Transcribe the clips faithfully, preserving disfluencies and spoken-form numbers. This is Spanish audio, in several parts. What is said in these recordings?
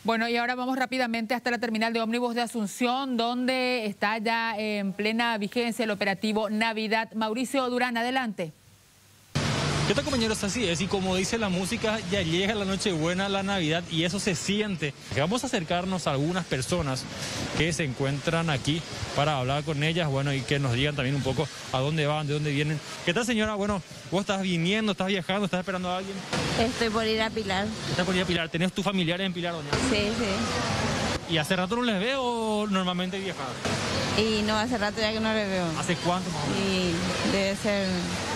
Bueno, y ahora vamos rápidamente hasta la terminal de ómnibus de Asunción, donde está ya en plena vigencia el operativo Navidad. Mauricio Durán, adelante. ¿Qué tal, compañeros? Así es, y como dice la música, ya llega la Nochebuena, la Navidad, y eso se siente. Vamos a acercarnos a algunas personas que se encuentran aquí para hablar con ellas, bueno, y que nos digan también un poco a dónde van, de dónde vienen. ¿Qué tal, señora? Bueno, vos estás viniendo, estás viajando, estás esperando a alguien. Estoy por ir a Pilar. ¿Estás por ir a Pilar? ¿Tenés tus familiares en Pilar, doña? Sí, sí. ¿Y hace rato no les veo o normalmente viajas? Y no, hace rato ya que no le veo. ¿Hace cuánto más o menos? Y debe ser...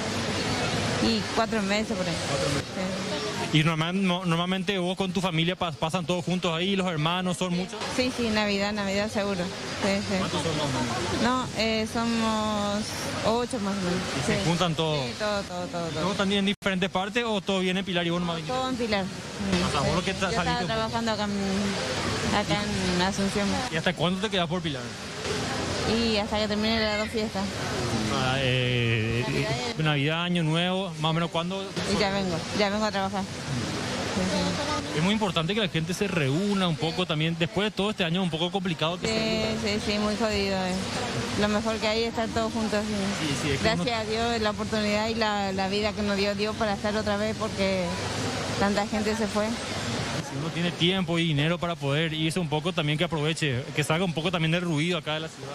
Y cuatro meses por ahí. Cuatro meses. Sí. ¿Y normal, no, normalmente vos con tu familia pas, pasan todos juntos ahí, los hermanos, son muchos? Sí, sí, Navidad, Navidad seguro. Sí, sí. ¿Cuántos son más o menos? No, eh, somos ocho más o menos. ¿Y Sí. se juntan todos? Sí, todo, todo, todo. todo. ¿Todos también en diferentes partes o todo viene en Pilar y vos nomás viniste? Todo en Pilar. O sea, vos lo que Yo te estaba saliste un poco. trabajando acá en, acá en Asunción. ¿Y hasta cuándo te quedas por Pilar? Y hasta que termine las dos fiestas. Ah, eh, Navidad eh, Navidad, Año Nuevo, más o menos cuándo. Y ya vengo, ya vengo a trabajar. Sí, sí. Es muy importante que la gente se reúna un poco también, después de todo este año un poco complicado. Que Sí, sí, sí, muy jodido. eh. Lo mejor que hay es estar todos juntos. sí. Sí, sí, es que Gracias uno- a Dios la oportunidad y la, la vida que nos dio Dios para estar otra vez porque tanta gente se fue. Si uno tiene tiempo y dinero para poder irse un poco, también que aproveche, que salga un poco también del ruido acá de la ciudad.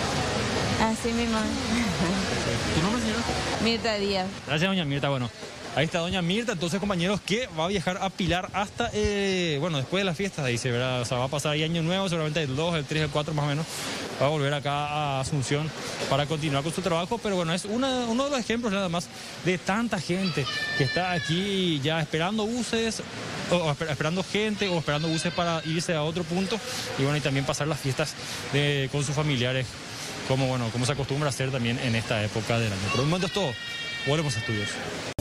Así mismo. ¿Tu nombre, señora? Mirta Díaz. Gracias, doña Mirta. Bueno, ahí está doña Mirta, entonces, compañeros, que va a viajar a Pilar hasta, eh, bueno, después de las fiestas, dice, ¿verdad? O sea, va a pasar ahí Año Nuevo, seguramente el dos, el tres, el cuatro más o menos. Va a volver acá a Asunción para continuar con su trabajo, pero bueno, es una, uno de los ejemplos nada más de tanta gente que está aquí ya esperando buses, o, o esper- esperando gente, o esperando buses para irse a otro punto, y bueno, y también pasar las fiestas de, con sus familiares, como, bueno, como se acostumbra a hacer también en esta época del año. Por el momento es todo. Volvemos a estudios.